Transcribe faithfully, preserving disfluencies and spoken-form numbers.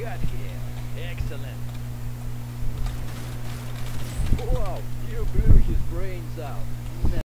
got here? Excellent. Wow, you blew his brains out.